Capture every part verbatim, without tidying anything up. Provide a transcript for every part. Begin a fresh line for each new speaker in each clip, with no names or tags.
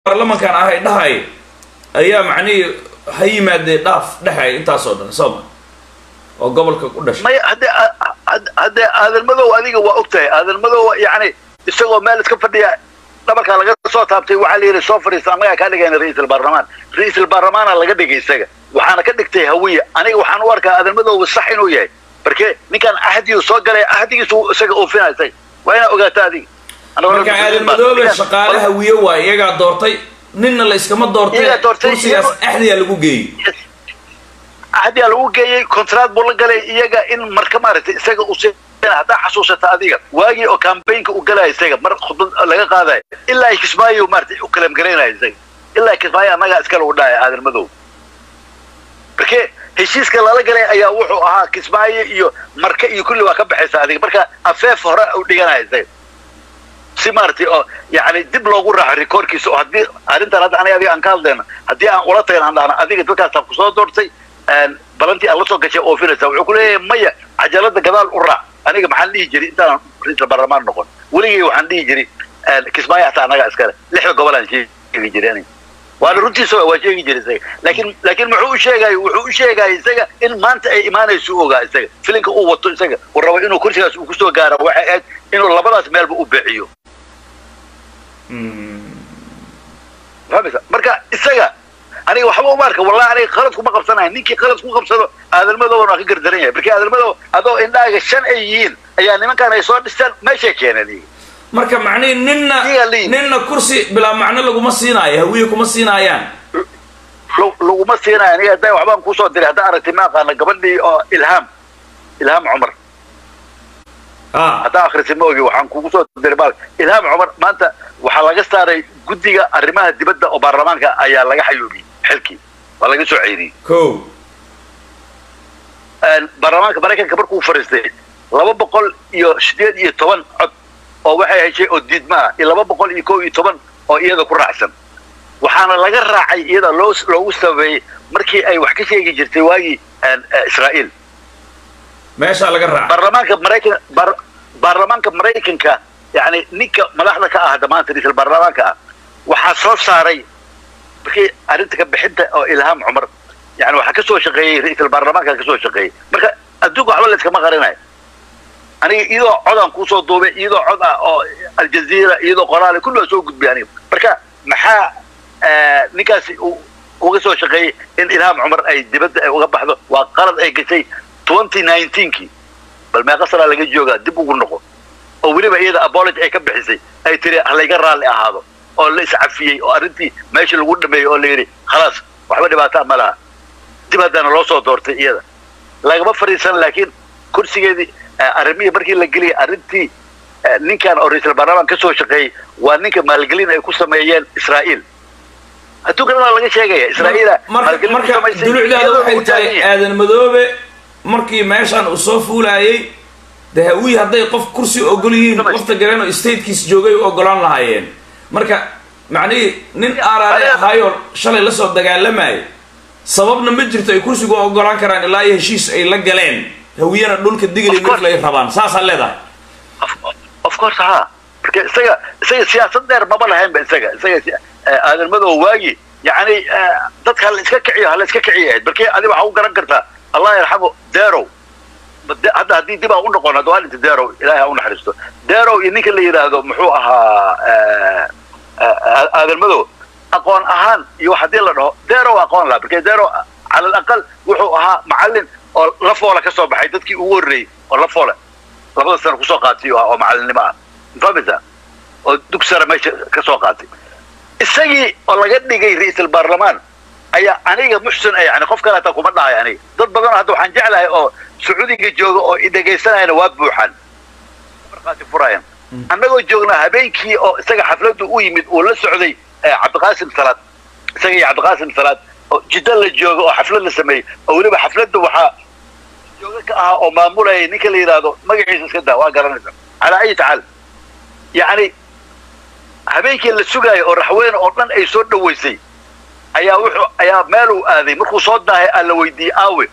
لما كان هاي دهاي أيام يعني هي مادة داف دهاي أنت صادن سما أو قبل كقدش
ما هذا هذا هذا الموضوع هذيك وقتها هذا الموضوع يعني استوى مالك كفديا لما كان لقى صوت هابتي وعلي السوفر إسلامية كان لقى رئيس البرلمان رئيس البرلمان اللي قد يجي وحنا كدكتي هوية أنا وحنا ورك هذا الموضوع والصحين وياي بركي نكان أحد يسوق عليه أحد يسوق سجى أوفينا سي وين أوقات هذه
أنا مركا هذا الموضوع شقالة هوية ويجا دورتي نين اللي إسكما دورتي كرسي أحد يلقو جي
أحد يلقو جي كونترات بقول قال يجا إن مركا مارت سجى أوسي هذا حسوسة هذه واجي أو كامبين وقلا سجى مر خد لقى هذا إلا يكسباي ومارت وكلام قرينا زي إلا يكسباي أنا قاعد أسكال ودا هذا الموضوع بركي heshiiska lala galay ayaa wuxuu ahaa kismaayo iyo marka iyo kulli waa ka baxaysa adiga marka afeef hore u dhiganaysay si marti oo yaani dib loogu raaxo rekoorkiisa oo hadii arintan hadda aniga adiga aan ka hadlayna hadii aan ula tagan hadana adiga dadkaas ku soo doortay aan balanti alla soo gashay oo filaysa wuxuu ku leeyahay maya cajalada gadaal u raac aniga maxaan dhihi jiray intaan ra'iisul baarlamaan noqon waligii waxaan dhihi jiray kismaayo hata anaga askare lixda gobol aan sheegi jiray وأنا رنتي سوى واجهني جلسة لكن لكن محو شيء وحو شيء جاي سجى إن ما أنت إيمان يسوق جاي سجى فيلينك هو وطن سجى والرواي إنه كل شيء يسوق كستو جارة واحد إنه الله بلاش مال بقبعيه. فهمت؟ مركا سجى أنا وحبوا ماركا والله أنا خلصكم ما قبصنا نيكي خلصكم قبصنا هذا الموضوع راح يقدر دريه بركي هذا الموضوع هذا إن ده الشن أيين يعني ما كان يصير الشن ما شيء كان ليه. marka macnii ninna ninna kursi bila macna lagu ma siinaayo hawiye kuma siinayaan lagu ma siinayaan aniga day waxbaan ku soo diray hada aragtay ma qaana gabadhii oo ilham ilham umar ah hada akhrisay moogi waxaan kugu soo diray bal ilham umar maanta waxa laga saaray gudiga arrimaha dibadda oo baarlamaanka ayaa laga xayuubiyay xilkii waa laga soo ceyriyay
ko
aan baarlamaanka Mareykanka markuu fariistay laba boqol iyo sideed iyo toban cod oo waxay heshay oo diidma laba boqol iyo kow iyo toban oo iyada ku raacsan waxaana laga raacay iyada loo loogu sameeyay markii ay wax ka sheegi jirtay waagi Israa'iil
meesha laga raacay
baarlamaanka Mareykanka baarlamaanka Mareykanka yani ninka madaxda ka ah damaanta ra'iisul baarlamaanka waxa soo saaray markii arinta ka bixinta oo ilham umar yani waxa ka soo shaqeeyay ra'iisul baarlamaanka ka soo shaqeeyay marka adduunka waxba la iska ma qarinayo أنا إذا عدم كوسو دوبي إذا عدا أو الجزيرة إذا قرالة كله سوق بياني بركة محا آه نكاسي وقصو شقي إن إلهام عمر أي دبد وقبح ذا وقرض أي كشيء ألفين وتسعطعش كي بل ما قصر على جوجا دبوا قلنقو أو ولما إذا أبولج أي كبح شيء أي تري على جرى اللي هذا أو ليس عفية أو أرنتي ماشي الود ما يقول لي خلاص وحبني بعتملها دبد أنا لو صوت دورت إذا لا ما فريسان لكن كرسي جدي أرمي بركي لقلي أرنتي نيكان أو رئيس البرلمان كسو شقي ونيكا مالقلين أي كوسا ميال إسرائيل أتوقع أنا لقى شيء إسرائيل
مركا مركا دلوع هذا واحد تاي هذا المذوبة مركي ماشان أصوفه لاي ده هوي هذا يقف كرسي أقولين وقت جرانو استيت كيس جوجي وأقولان لهايين مركا معني نين أرى هايور شلي لسه دجال لماي سببنا مجرت كرسي جو أقولان كران لا يهشيس أي لقلين هوينا دولك الدقل يمكن لا يفهمان ساس هلا ده
of course ها porque isaga isaga siyaasadda dheer ma lahayn ba isaga isaga aadan madow waagi yani dadka la iska kiciyo la iska kiciyo barkay adi waxa uu garan kartaa Allah yarxamo deero hadda hadii dib aan u noqono hadda waa inta deero ilaahay u naxariisto deero iyo ninka la yiraahdo muxuu ahaa aadan madow aqoon ahaan iyo hadii la dhaho deero aqoon la barkay deero على الأقل wuxuu ahaa macallin oo la foola ka soo baxay dadkii ugu horeeyay oo la foola labada sano ku soo qaatay oo macallinimo ah fahmaysa oo dugsara meesha ka soo qaatay isagii oo laga dhigay ra'iisul baarlamaan ayaa aniga muxsan ay yani qof kale taa kuma dhahay aniga dad badan hadda waxaan jeclahay oo Sacuudiga jooga oo idageysanayna waa buuxan markaati furayaan annagoo joogna habeenkii oo isaga xafladu u yimid oo la socday Cabdiqaasim Salaad isaga iyo Cabdiqaasim Salaad جدا للجوج أو حفلة السمي أو لبا حفلة وحا جوجك آه أو معمولة نيك اللي يرادو ما يعيش كده واقرن على أي تعال يعني هبيك اللي سجاي أو رحوين أو من أي صوت ويسي أيا وحو أيا مالو هذه مركو صوتنا اللي ويدي قوي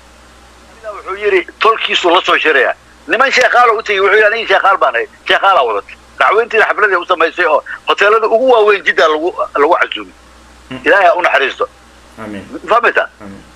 أنا وحو يري تركي صلصو شريعة لمن شيخالو وتي وحو يعني شيخال بانه شيخال أولد raxweyntiina xafladii u samaysay oo hoteelada ugu waaweyn jidda lagu lagu casuumay ilaahay u naxariisto amiin famata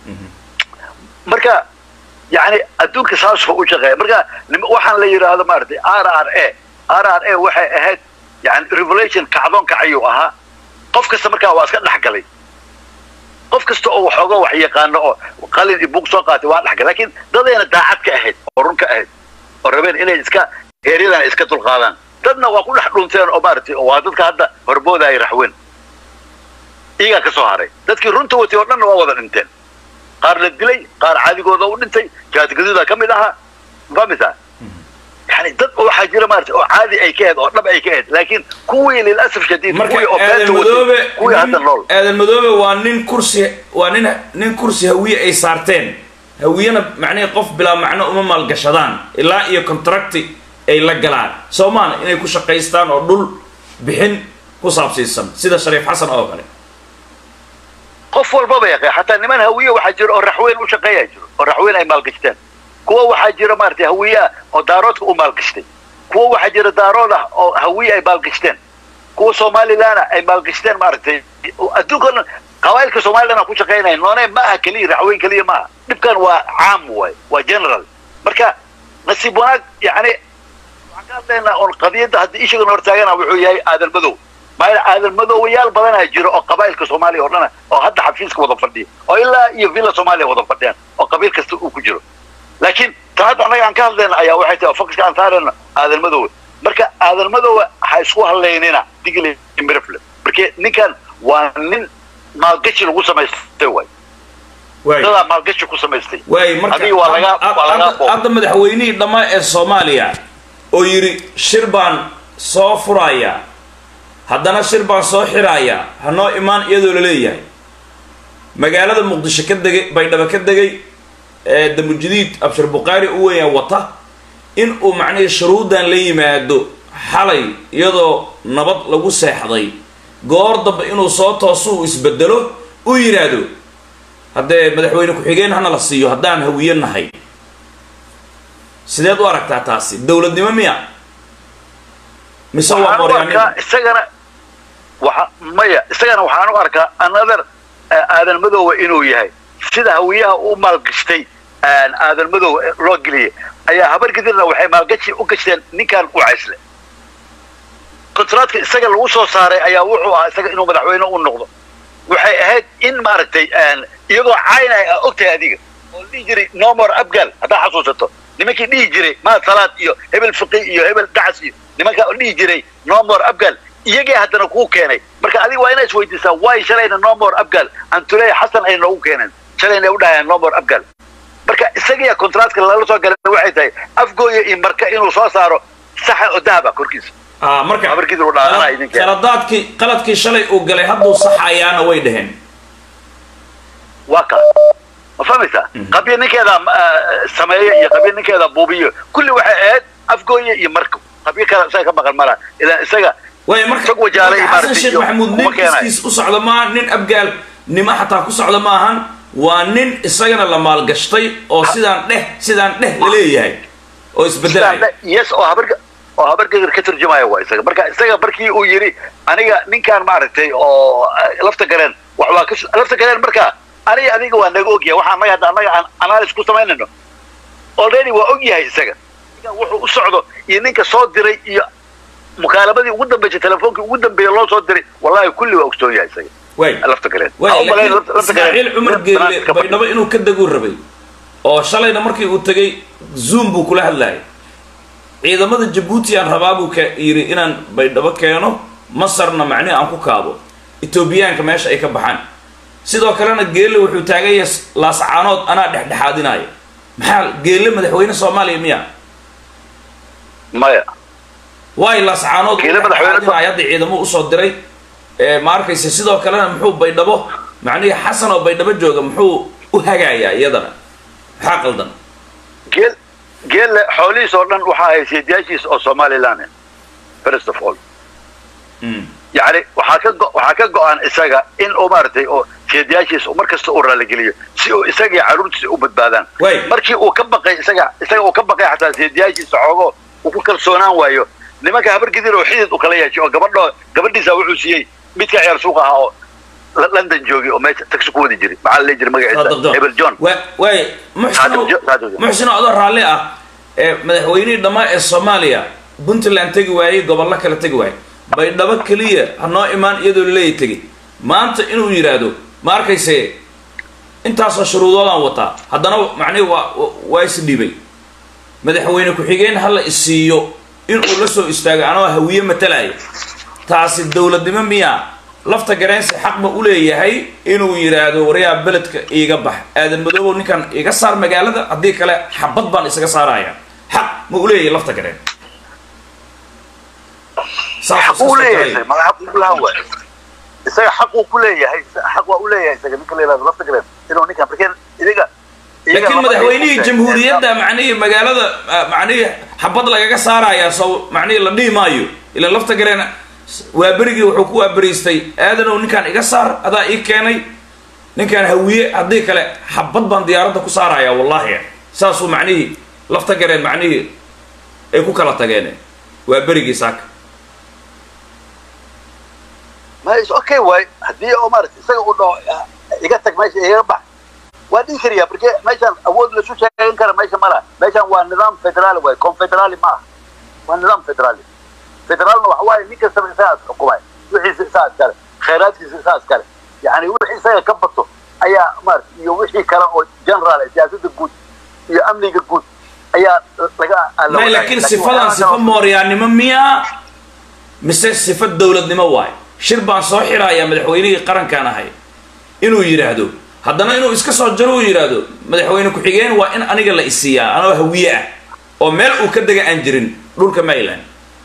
marka yani adduunka saas u shaqeeya marka waxaan la yiraahdo maartay R R A R R A waxay ahayd yani revelation kacdoon kacayo ahaa qof kasta markaa waa iska dhaxgalay qof kasta oo waxooga wax yaqaano oo qalin iyo buug soo qaatay waa dhaxgalay laakiin dadeena daacad ka ahayd oo run ka ahayd oo rabeen inay iska heeridan iska dulqaadaan dadna waa ku dhex dhunteen oo maartay waa dadka hadda horbooda ay raxween iyaga ka soo haray dadkii runta watay oo dhan waa wada dhinteen qaar la dilay qaar caadigooda u dhintay jaadgaduuda ka mid ahaa famisa يعني dad waxa jira maartay oo caadi ay ka ahayd oo dhab ay ka ahayd laakiin kuwii lil'asaf shadiid kuwii oo beenta
madoobe
kuwii hadda nool
aadan madoobe waa nin kursi waa nin nin kursi hawiye ay saarteen hawiyana macnaheedu qof bilaa macno uma maalgashadaan ilaa iyo contracti ay la galaan Soomaaliya inay ku shaqeystaan oo dhul bixin ku saabsiisan sida Shariif Xasan oo kale
qof walba bay yaqaan hatta niman hawiye waxa jira oo raxweyn u shaqeeya jiro oo raxweyn ay maalgashteen kuwa waxa jira maartay hawiye oo daaroodka u maalgashtay kuwa waxa jira daarooda oo hawiye ay maalgashteen kuwa Soomaaliland ay maalgashteen maartay adduunka qawaylka Soomaaliland ku shaqeynayaan noonay ma aha kaliya raxweyn kaliya ma dibkan waa caam way waa general marka nasiib wanaag yani waxaan oo qadiyada hadii ishiga hortaagana wuxuu yahay aadan madow ما هذا المدويال بدنا يجروا أو قبائل كصومالي ورانا أو حتى حفيز كوظفردي أو إلا يفيلا صوماليا وظفردين أو قبيل كستو كجرو لكن تهاد أنا عن كهذا لنا يا واحد أفكر كان ثارنا هذا المدوي بركة هذا المدوي حيسوها الليننا تيجي مرفل بركة نكان وانين ما قتش الغوصة ما يستوي لا ما قتش الغوصة ما يستوي
واي مركة هذا مدحويني لما الصوماليا أو يري شربان صافرايا haddana shir baan soo xiraaya hanoo imaan iyadoo la leeyahay magaalada muqdisho ka degay baydhabo ka degay ee damujdiid abshir buqaari u weeyaan wata in uu macnaheedu shuruudan la yimaado xalay iyadoo nabad lagu seexday goor dambe inuu soo tooso uu isbedelo u yiraahdo haddee madaxweyne ku xigeen hana la siiyo haddaan hawiyanahay sideed u aragtaa taasi dawladnimo miya mise waa mooryaanimo
isagana waxa maya isagana waxaan u arkaa another aadan madoow inuu yahay sida hawiyaha uu maalgashtay aan aadan madoow loo geliyay ayaa habar gidirna waxay maalgashi u gashteen ninkan u caysle kontraadka isaga lagu soo saaray ayaa wuxuu ahaa isaga inuu madaxweyne u noqdo waxay ahayd in maaragtay aan iyagoo caynay ogtahay adiga oo dhigi jiray no more abgal hadaa xasuusato nimankii dhigi jiray ma salaad iyo hebel fiqi iyo hebel dacas iyo nimanka dhigi jiray no more abgal iyagii haddana ku keenay marka adiga waa inaad isweydiisaa way shalayna no more abgal antulay xasan ay noogu keeneen shalayna u dhaayeen no more abgal marka isaga kontraadka lala soo galay waxay tahay afgooya in marka inuu soo saaro sax oo dahaba korkiisa
ah marka
abarkiidu u dhaanay idinka
qaladaadkii qaladkii shalay uu galay hadduu saxayaana way dhaheen
waka ma fahmaysaa qabiil ninkeeda sameeyo iyo qabiil ninkeeda buubiyo kulli waxay ahayd afgooya iyo marka qabiil kale isaga ka maqan mara ilaa isaga
way marka
wajaalay
martay Sheikh Maxamuud ninkiis u socdo ma nin abgaal nima xataa ku socdo ma ahan waa nin isagana la maal gashtay oo sidaan dheh sidaan dheh la leeyahay oo isbedelay
yes oo habarka oo habarka ka turjumaya waa isaga marka isaga barkii uu yiri aniga ninkan ma aragtay oo lafta galeen wax waa ka lafta galeen marka aniga adiga waa naga ogyahay waxa naga hadda anaga analysis ku sameynayno already waa ogyahay isaga wuxuu u socdo iyo ninka soo diray iyo mukaalabadii ugu dambeeyay telefoonka ugu dambeeyay loo soo diray wallahi kulli waa ogsoon yahay isaga
way
lafta galeen
way lafta galeen Umar Geelle baydhabo inuu ka dago rabay oo shalayna markii uu tagay zoom buu kula hadlayay ciidamada Djibouti aan rabaa buu ka yiri inaan baydhabo keeno Masarna macni aan ku kaabo Etoobiyaanka meesha ay ka baxaan sidoo kalena Geelle wuxuu taagay laascaanood ana dhexdhexaadinay maxaa Geelle madaxweyne Soomaaliya miya
maya
way laascaanood Geelle madaxweyne ayada ciidamo u soo diray ee ma arkaysa sidoo kalena muxuu baydhabo macni xasan oo baydhabo jooga muxuu u hagaaya iyadana maxaa qaldan
Geel Geelle xoolihiis oo dhan waxa ay siyaasiyiis oo Soomaaliland first of all يعني وحكى وحكى عن إساقة إن أمرتي أو سيدياشيس ومركز أورا لجليه سو إساقة عروض سو بدبادان مركي وكبقى إساقة إساقة وكبقى حتى سيدياشيس عقو وكل سونان وياه nimanka habar gidir oo xidid u kala yeeshay oo gabadho gabadhiisa wuxuu siiyay midka ciyaar suuqa ah oo London joogi oo meesha taxi ku wada jiray maxaa la jiray magaciisa Hebel John
way muxsino adoo raalli ah ee madaxweynihii dhamaa ee Soomaaliya Puntland tagi waayay gobolka kala tagi waayay bay dhaba kaliya hanoo imaan iyadoo leey tagi maanta inuu yiraahdo ma arkaysay intaas shuruudoodan wata haddana macni waa waa is dhibay madaxweyne ku xigeen hal isiiyo in uu la soo istaago anoo hawiye matalay taasi dawladnimo miya lafta gareensi xaq ma u leeyahay inuu yiraahdo wariya beledka iiga bax aadan madoobo ninkan iga saar magaalada hadii kale xabad baan isaga saaraya xaq ma u leeyahay lafta gareen
صح ولا ما حق له هو isaga xaq uu ku leeyahay xaq waa u leeyahay isaga ninka leeyahay lafta galeen inuu ninka markeen idiga
laakiin madaxweynihii jamhuuriyadda macnii magaalada macnii xabad lagaga saaraya soo macnii la dhiimaayo ila lafta galeen waa berigi wuxuu ku waabariistay aadan oo ninkan iga saar adaa ii keenay ninkan hawiye hadii kale xabad baan diyaaradda ku saaraya wallahi saasuu macnii lafta galeen macnii ay ku kala tageen waa berigi saak
ما إيش أوكي واي هدي عمر سجى قلنا يقطع ماشي يربح وادي كريه بركة ماشي أول لشو شيء ينكر ماشي مرة ماشي هو نظام فدرالي واي كونفدرالي ما هو نظام فدرالي فدرالي وحوالي ميك سبع ساعات حكومي وحي ساعات كله خيرات ساعات كله يعني وحي سجى كبرته أي مر يوحي كلام جنرال سياسة الجود يا أمني الجود أي
لقى لكن صفة صفة مورياني ممية مثل صفة دولة نمواي شربان صاحرة يا مدحويني قرن كان هاي إنه يرادو هذانا إنه إسكا صجروا يرادو مدحويني كحجين وإن أنا قال إسيا أنا هوية ومل وكدجا أنجرين دول كمايلان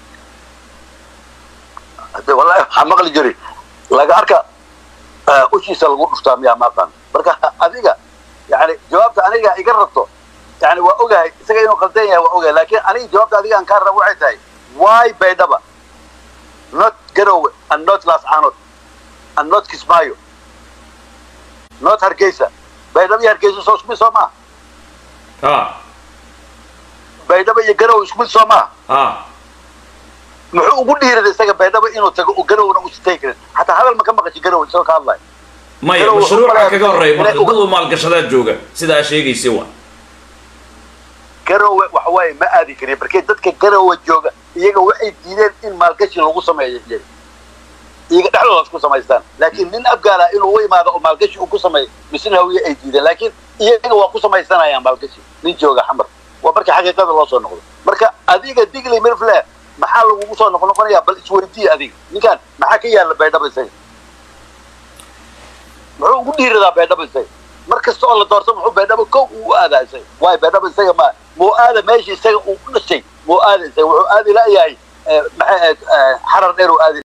والله حمق لي جري لقى أركا وشي سلقوا نفتام يا ماقان بركة أذيك يعني جوابت أنا يقررته يعني وأوجه سجينه قلتين وأوجه لكن أنا جوابت أذيك أنكر روعتي هاي واي بيدبا not Garowe and not Las Anod and not Kismayo not Hargeisa بيدبا Hargeisa so smith soma
ah
بيدبا Garowe smith soma
ah
muxuu ugu dhiiray isaga beedaba inuu tago oo Garowe u isteegay hatta hadal ma ka maqashay Garowe soo ka hadlay
ma yahay mashruuca kaga horeeyay dad maal gashada jooga sida sheegaysay waa
Garowe waxa way ma aadi kariyo barkay dadka Garowe jooga iyaga waxay diideen in maalgashi lagu sameeyo iyaga dhaxdooda ku sameystaan laakiin nin afgaala inuu u yimaado oo maalgashi uu ku sameeyo misna hawiye ay diideen laakiin iyaga waa ku sameysanayaan maalgashi nin jooga xamar waa marka xaqiiqada loo soo noqdo marka adiga digli mirfle maxaa lagu soo noqonayaa bal isweydiin adiga ninkan maxaa ka yaala beedhaba isay muxuu ugu dhiiradaa beedhaba isay markasta oo la doorto muxuu beedhaba kow u aadaa isay waay beedhaba isay ma muu aada meesha isaga uu ku dhashay muu aada isay wuxuu aadi la yahay maxay xarar dheer uu aadi